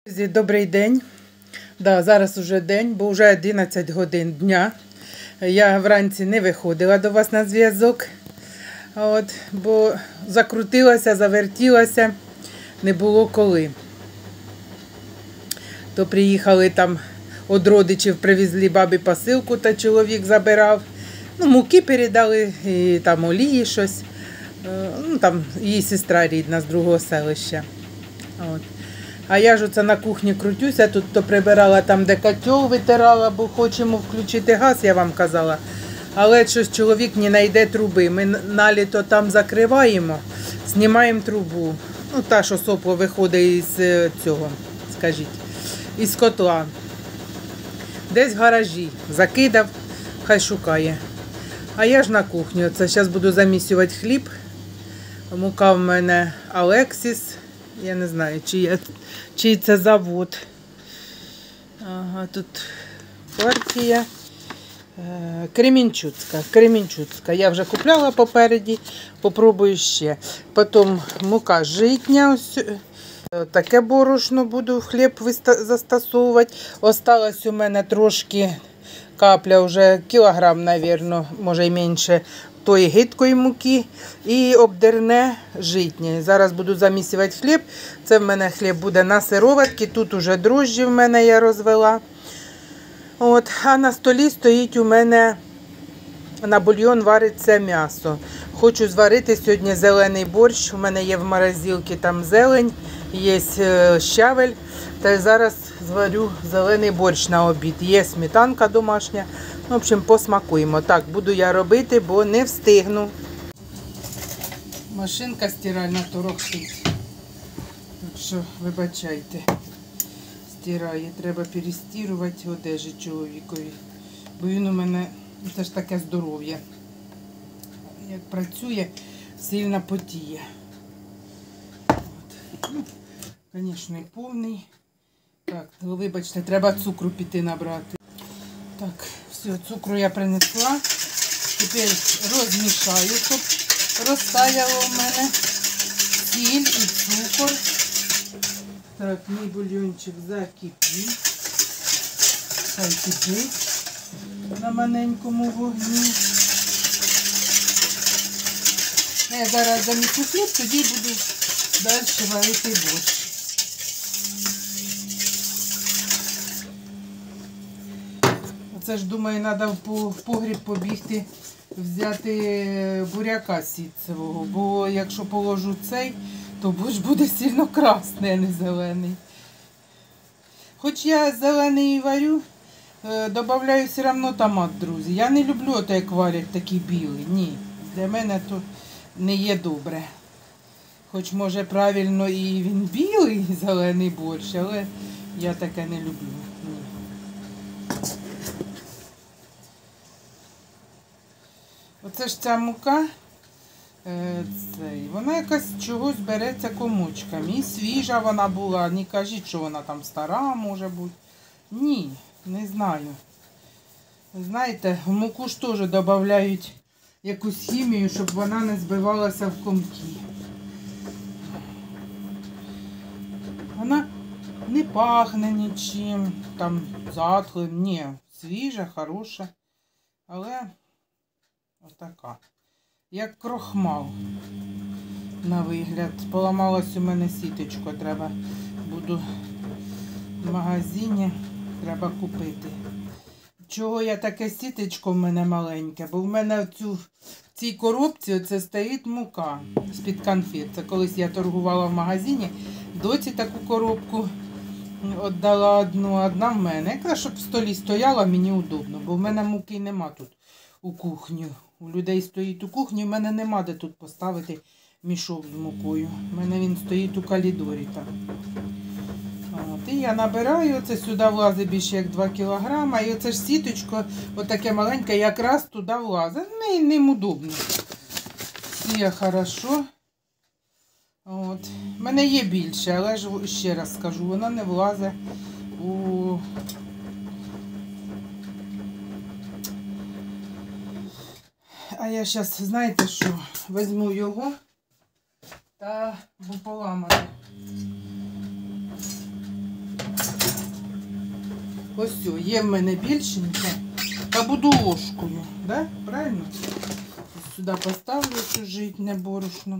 Друзі, добрий день. Да, зараз уже день, бо вже 11 годин дня. Я вранці не виходила до вас на зв'язок, бо закрутилася, завертілася, не було коли. То приїхали там, від родичів привезли бабі посилку, та чоловік забирав. Муки передали, і там олії щось. Там її сестра рідна з другого селища. А я ж оце на кухні крутюся, тут то прибирала там, де котел витирала, бо хочемо включити газ, я вам казала. Але щось чоловік не знайде труби. Ми на літо там закриваємо, знімаємо трубу. Та, що сопло виходить із цього, скажіть, із котла. Десь в гаражі закидав, хай шукає. А я ж на кухні. Оце зараз буду замісювати хліб. Мука в мене Алексіс. Я не знаю, чий це завод. Ага, тут партія. Кремінчуцька. Я вже купляла попереді, попробую ще. Потім мука житня. Ось таке борошно буду в хліб застосовувати. Осталось у мене трошки капля, вже кілограм, мабуть, може й менше, тої гидкої муки і обдерне житнє. Зараз буду замісувати хліб. Це в мене хліб буде на сироватки. Тут уже дрожжі в мене я розвела. А на столі стоїть у мене на бульйон вариться м'ясо. Хочу зварити сьогодні зелений борщ. У мене є в морозилці там зелень, є щавель. Та зараз зварю зелений борщ на обід. Є сметанка домашня. В общем, посмакуємо. Так, буду я робити, бо не встигну. Машинка стиральна торохтить. Так що, вибачайте. Стирає. Треба перестирувати одежі чоловікові. Бо він у мене, це ж таке здоров'я. Як працює, сильно потіє. Звісно, і повний. Так, вибачте, треба цукру піти набрати. Так, все, цукру я принесла. Тепер розмішаю, щоб розтаяло в мене сіль і цукор. Так, мій бульйончик закипів. Хай кипить на маленькому вогні. Я зараз замісю хліб, тоді буду далі варити борщ. Це ж, думаю, треба в погріб побігти, взяти буряка сітцевого, бо якщо положу цей, то борщ буде сильно красний, а не зелений. Хоч я зелений варю, додаю все одно томат, друзі. Я не люблю, як варять такий білий. Ні, для мене то не є добре. Хоч, може, правильно і він білий, зелений борщ, але я таке не люблю. Ні. Оце ж ця мука, вона якась чогось береться комочками. І свіжа вона була, не кажіть, що вона там стара може бути. Ні, не знаю. Знаєте, в муку ж теж додають якусь хімію, щоб вона не збивалася в комки. Вона не пахне нічим, там затхлим, ні, свіжа, хороша, але отака. Як крохмал на вигляд. Поламалась у мене сіточка, треба буду в магазині, треба купити. Чого я таке сіточко в мене маленьке? Бо в мене в цій коробці оце стоїть мука з-під конфет. Це колись я торгувала в магазині, доці таку коробку віддала одна в мене. Якраз, щоб в столі стояла, мені удобно, бо в мене муки нема тут у кухні. У людей стоїть у кухні, в мене нема де тут поставити мішок з мукою. У мене він стоїть у коридорі там. І я набираю, оце сюди влазить більше як 2 кілограма. І оце ж сіточко, отаке маленьке, якраз туди влазить. Ним удобно. Сіє хорошо. У мене є більше, але ж ще раз скажу, вона не влазить у... А я зараз, знаєте що, візьму його та поламаю. Ось все, є в мене більшеньке. Та буду ложкою, да? Правильно? Сюди поставлю цю житнє борошно.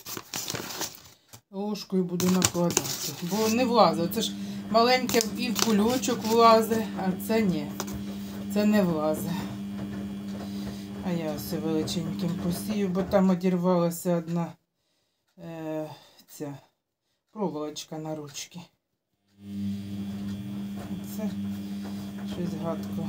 Ложкою буду накладати. Бо не влазить. Це ж маленьке і в кульочок влазить, а це ні. Це не влазить. А я ось величеньким посію, бо там одірвалася одна ця проволочка на ручки. Це щось гадко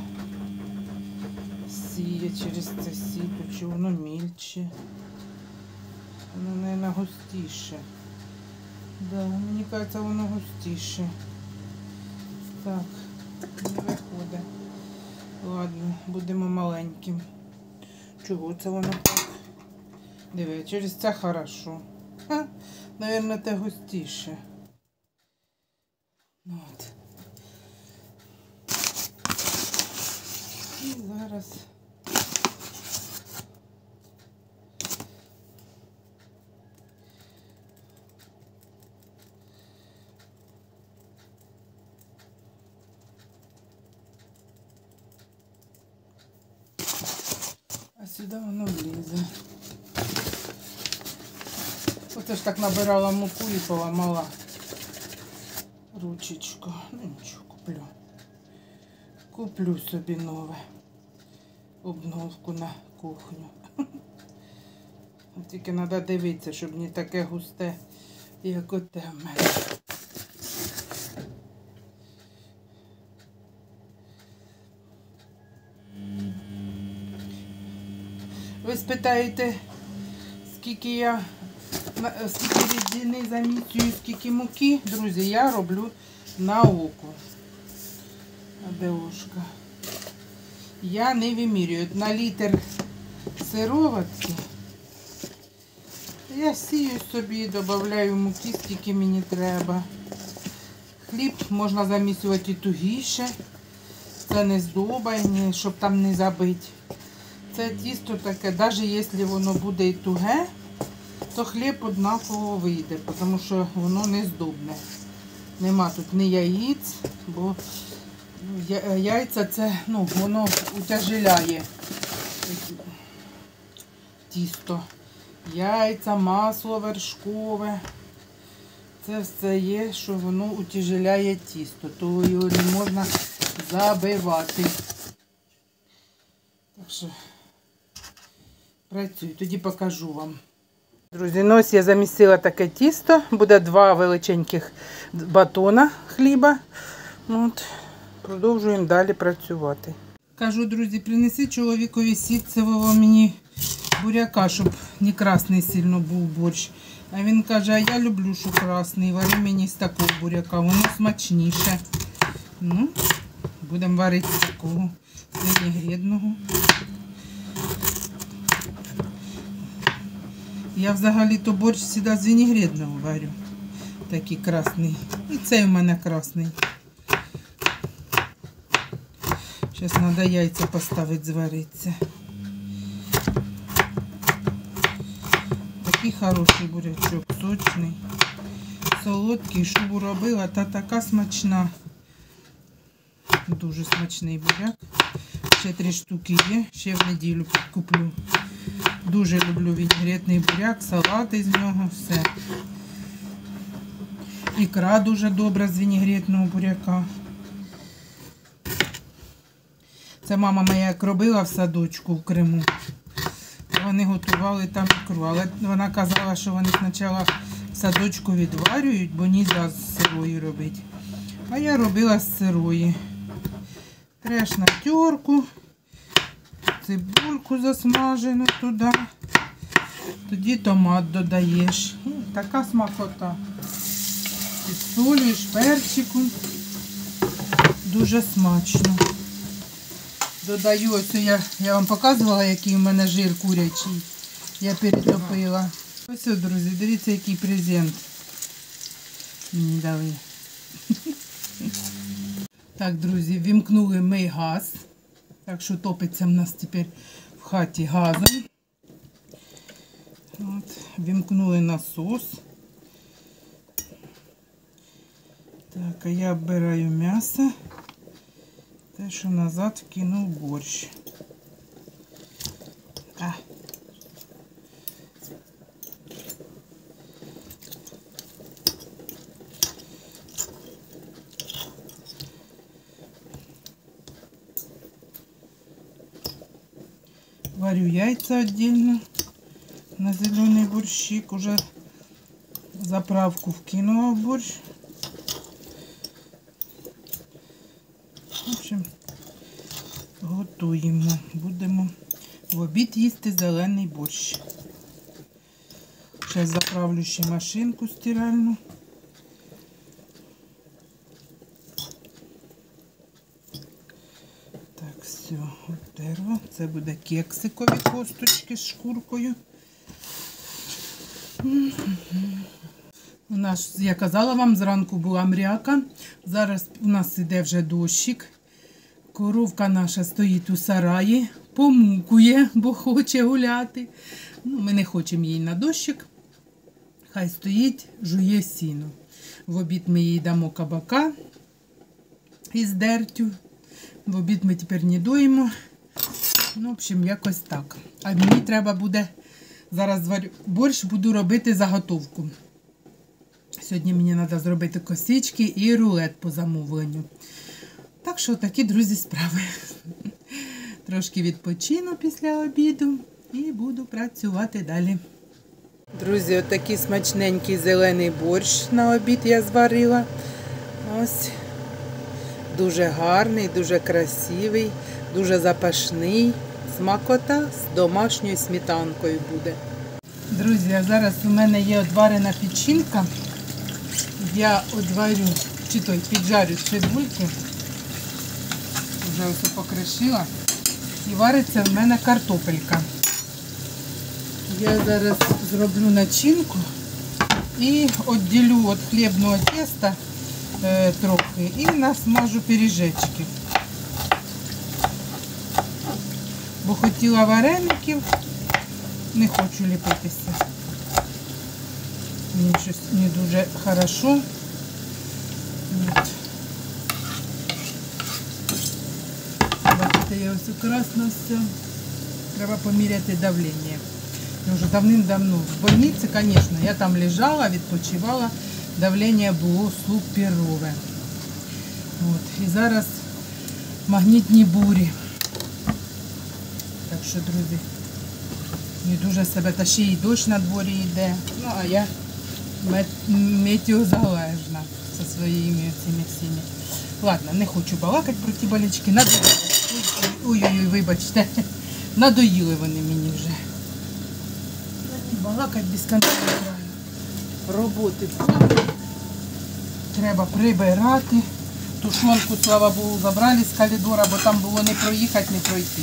сіє через це сіто, чи воно мільче. Воно, мабуть, густіше. Да, мені кажеться, воно густіше. Так, не виходить. Ладно, будемо маленьким. Чого це воно так? Диви, через це хорошо. Ха, наверное, те густіше. От. І зараз сюди воно влізе. Оце ж так набирала муку і поламала ручечку. Ну нічого, куплю. Куплю собі нове. Обновку на кухню. Тільки треба дивитися, щоб не таке густе, як оте в мене. Ви спитаєте, скільки рідини замісюю, скільки муки? Друзі, я роблю на око. А де ложка? Я не вимірюю. На літр сироватки я сію собі, додаю муки, скільки мені треба. Хліб можна замісювати і тугіше. Це не здобане, щоб там не забити. Це тісто таке, навіть якщо воно буде і туге, то хліб однаково вийде, тому що воно не здобне. Нема тут ні яїць, бо яйця це, ну, воно утяжеляє тісто. Яйця, масло вершкове. Це все є, що воно утяжеляє тісто, то його не можна забивати. Так що працюю, тоді покажу вам. Друзі, ну ось я замісила таке тісто. Буде 2 величеньких батона хліба. От. Продовжуємо далі працювати. Кажу, друзі, принеси чоловікові сітцевого мені буряка, щоб не красний сильно був борщ. А він каже, а я люблю, що красний, вари мені з такого буряка, воно смачніше. Ну, будемо варити з такого винегредного. Я взагалі-то борщ завжди з винегредного варю. Такий красний. І цей у мене красний. Зараз треба яйця поставити, зваритися. Такий хороший бурячок, сочний, солодкий, шубу робила, та така смачна. Дуже смачний буряк. Ще 3 штуки є, ще в неділю куплю. Дуже люблю вінегретний буряк, салати з нього, все. Ікра дуже добра з вінегретного буряка. Це мама моя як робила в садочку в Криму. Вони готували там ікру, але вона казала, що вони спочатку в садочку відварюють, бо не можна з сирої робити. А я робила з сирої. Треш на терку, цибульку засмажену туди, тоді томат додаєш. Така смакота. Підсолюєш перчиком. Дуже смачно. Додаю, ось я вам показувала, який у мене жир курячий. Я перетопила. Ось, друзі, дивіться, який презент мені дали. Так, друзі, вімкнули ми газ. Так що топиться в нас тепер в хаті газом. От, вімкнули насос. Так, а я оббираю м'ясо. Те, що назад кинув борщ. Варю яйца отдельно на зеленый борщик. Уже заправку вкинула в борщ. В общем, готуємо. Будемо в обід їсти зелений борщ. Зараз заправлю ще машинку стиральну. Так, все, обтерла. Це буде кексикові косточки з шкуркою. У нас, я казала вам, зранку була мряка. Зараз у нас іде вже дощик. Коровка наша стоїть у сараї, помукує, бо хоче гуляти. Ну, ми не хочемо їй на дощик. Хай стоїть, жує сіно. В обід ми їй дамо кабака із дертю. В обід ми тепер не доїмо. Ну, в общем, якось так. А мені треба буде, зараз борщ буду робити заготовку. Сьогодні мені треба зробити косички і рулет по замовленню. Так що такі, друзі, справи. Трошки відпочину після обіду і буду працювати далі. Друзі, отакий смачненький зелений борщ на обід я зварила. Ось. Дуже гарний, дуже красивий, дуже запашний. Смакота з домашньою сметанкою буде. Друзі, а зараз у мене є одварена печінка. Я одварю, чи той піджарю цибульки. Вже ось покришила. І вариться в мене картопелька. Я зараз зроблю начинку і відділю від хлібного теста трохи і насмажу пиріжечки. Бо хотіла вареників, не хочу ліпитися. Мені щось не дуже хорошо. От. Бачите, я ось украсно все. Треба поміряти давлення. Я вже давним-давно в больниці, звісно, я там лежала, відпочивала. Давлення було суперове. От. І зараз магнітні бурі. Так що, друзі, не дуже себе, та ще й дощ на дворі йде. Ну, а я метеозалежна зі своїми цими всіми. Ладно, не хочу балакати про ті болячки. Ой-ой-ой, вибачте. Надоїли вони мені вже. Балакати без контролю. Роботи треба прибирати. Тушонку, слава Богу, забрали з коридора, бо там було не проїхати, не пройти.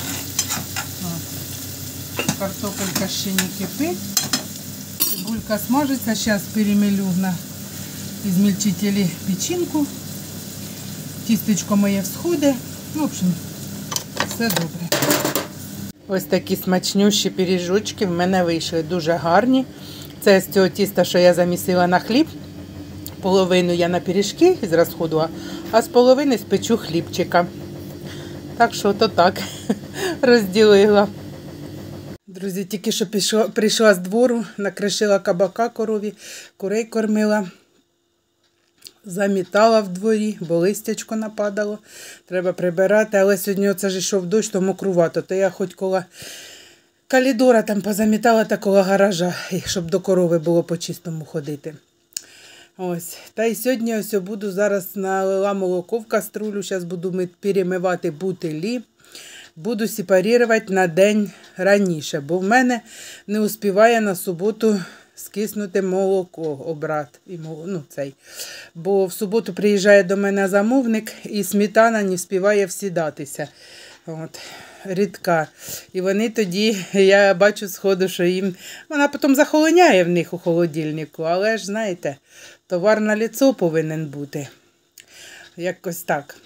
Картопелька ще не кипить. Цибулька смажиться. Зараз перемелю на ізмельчителі печінку. Тістечко моє всходить. В общем, все добре. Ось такі смачнющі пиріжочки в мене вийшли. Дуже гарні. Це з цього тіста, що я замісила на хліб. Половину я на пиріжки зрозходила, а з половини спечу хлібчика. Так що то так розділила. Друзі, тільки що прийшла з двору, накришила кабака корові, курей кормила. Замітала в дворі, бо листячко нападало. Треба прибирати, але сьогодні оце ж йшов дощ, то мокрувато. То я хоч коло коридора там позамітала та коло гаража, щоб до корови було по-чистому ходити. Ось. Та й сьогодні ось буду зараз налила молоко в каструлю, зараз буду перемивати бутилі. Буду сепарувати на день раніше, бо в мене не успіває на суботу скиснути молоко, обрат. Бо в суботу приїжджає до мене замовник і сметана не встигає всідатися. От, рідка. І вони тоді, я бачу сходу, що їм, вона потім захолоняє в них у холодильнику, але ж, знаєте, товар на ліцо повинен бути. Якось так.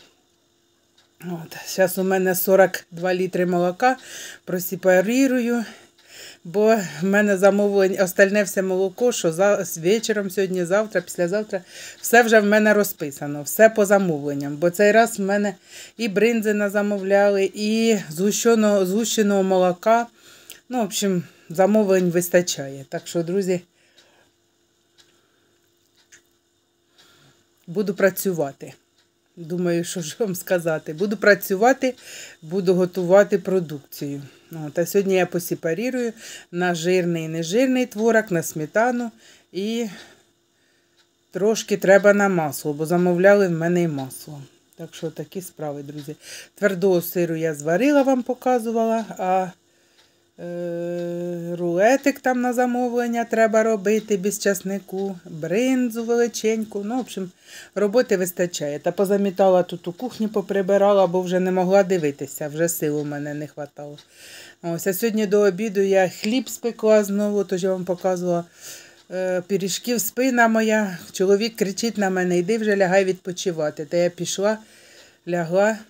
От, зараз у мене 42 літри молока, просепарирую. бо в мене замовлення, остальне все молоко, що вечором сьогодні, завтра, післязавтра, все вже в мене розписано, все по замовленням. Бо цей раз в мене і бринзи назамовляли, і згущеного молока. Ну, в общем, замовлень вистачає. Так що, друзі, буду працювати. Думаю, що ж вам сказати. Буду працювати, буду готувати продукцію. А сьогодні я посепарірую на жирний і нежирний творог, на сметану і трошки треба на масло, бо замовляли в мене і масло. Так що такі справи, друзі. Твердого сиру я зварила, вам показувала, а рулетик там на замовлення треба робити без часнику, бринзу величеньку. Ну, в общем, роботи вистачає. Та позамітала тут у кухні, поприбирала, бо вже не могла дивитися, вже сил у мене не вистачало. Ось, а сьогодні до обіду я хліб спекла знову, тож я вам показувала пиріжків, спина моя. Чоловік кричить на мене: йди вже лягай відпочивати. Та я пішла, лягла,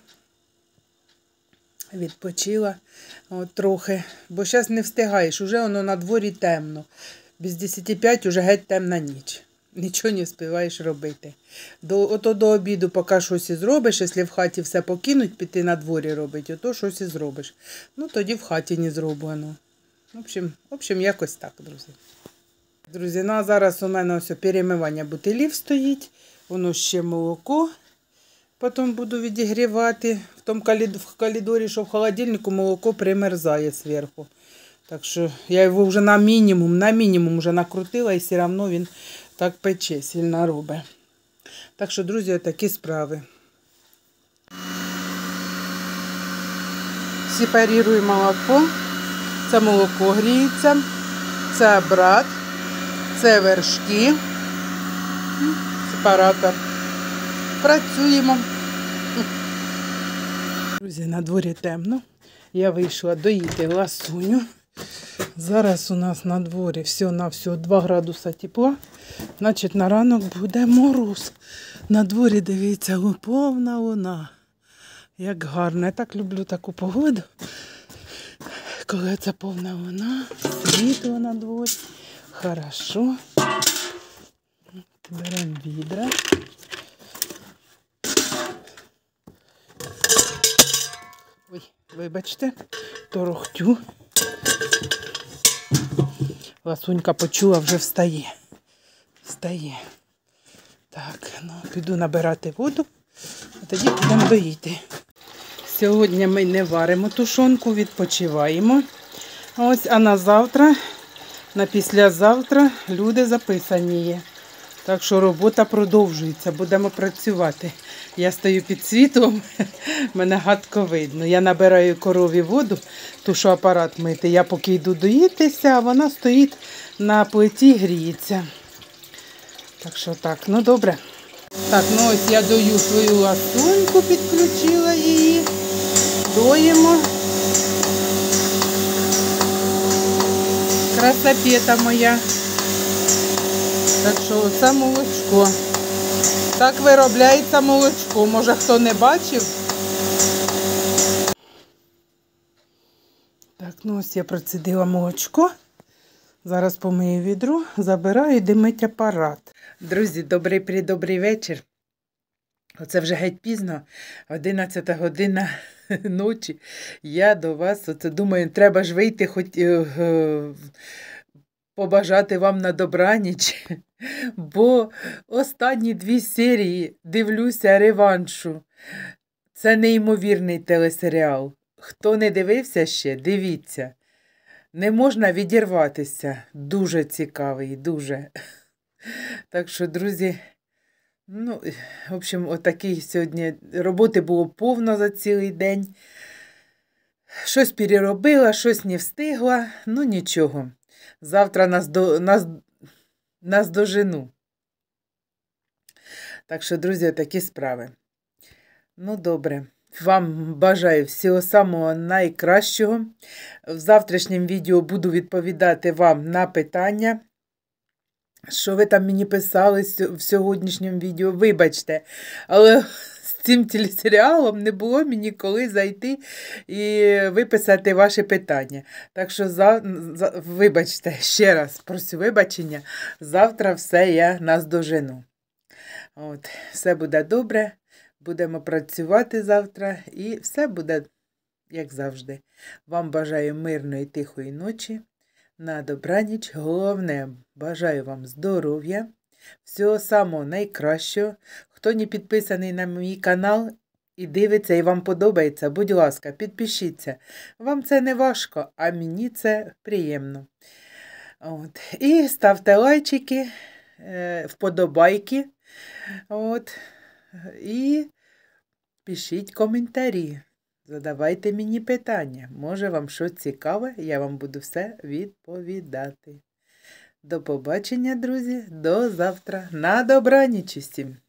відпочила трохи, бо зараз не встигаєш, уже воно на дворі темно. Без 10:05 уже геть темна ніч. Нічого не встигаєш робити. Ото до обіду поки щось і зробиш, якщо в хаті все покинуть, піти на дворі робити, ото щось і зробиш. Ну тоді в хаті не зроблено. В общем, якось так, друзі. Друзі, ну а зараз у мене ось перемивання бутилів стоїть, воно ще молоко. Потім буду відігрівати. В тому коридорі, що в холодильнику, молоко примерзає зверху. Так що я його вже на мінімум вже накрутила, і все одно він так пече, сильно робить. Так що, друзі, такі справи. Сепарирую молоко. Це молоко гріється. Це брат. Це вершки. Сепаратор. Працюємо. Друзі, на дворі темно. Я вийшла доїти ласуню. Зараз у нас на дворі всього 2 градуса тепла. Значить, на ранок буде мороз. На дворі, дивіться, повна луна. Як гарно. Я так люблю таку погоду. Коли це повна луна, світло на дворі. Хорошо. Беремо відра. Ой, вибачте, торохтю. Ласунька почула, вже встає. Так, ну, піду набирати воду, а тоді підемо доїти. Сьогодні ми не варимо тушонку, відпочиваємо. Ось, а на завтра, на післязавтра люди записані є. Так що робота продовжується, будемо працювати. Я стою під світлом, мене гадко видно. Я набираю корові воду, тушу апарат мити. Я поки йду доїтися, а вона стоїть на плиті, гріється. Так що так, ну добре. Так, ну ось я дою свою ласуньку, підключила її. Доїмо. Красопета моя. Так що оце молочко. Так виробляється молочко. Може, хто не бачив? Так, ну ось я процедила молочко. Зараз помию відро, забираю і димить апарат. Друзі, добрий вечір. Оце вже геть пізно, 11 година ночі. Я до вас, оце думаю, треба ж вийти, хоч побажати вам на добраніч. Бо останні 2 серії дивлюся реваншу. Це неймовірний телесеріал. Хто не дивився ще, дивіться. Не можна відірватися. Дуже цікавий, дуже. Так що, друзі, ну, в общем, отакий сьогодні роботи було повно за цілий день. Щось переробила, щось не встигла, ну нічого. Завтра нас дожену. Так що, друзі, такі справи. Ну, добре. Вам бажаю всього самого найкращого. В завтрашньому відео буду відповідати вам на питання. Що ви там мені писали в сьогоднішньому відео, вибачте. Але з цим телесеріалом не було мені коли зайти і виписати ваші питання. Так що, вибачте, ще раз просю вибачення, завтра все я наздожену. От, все буде добре, будемо працювати завтра і все буде, як завжди. Вам бажаю мирної, тихої ночі, на добраніч. Головне, бажаю вам здоров'я, всього самого найкращого. Хто не підписаний на мій канал і дивиться, і вам подобається, будь ласка, підпишіться. Вам це не важко, а мені це приємно. От. І ставте лайчики, вподобайки. От. І пишіть коментарі. Задавайте мені питання. Може вам щось цікаве, я вам буду все відповідати. До побачення, друзі, до завтра. На добраніч усім!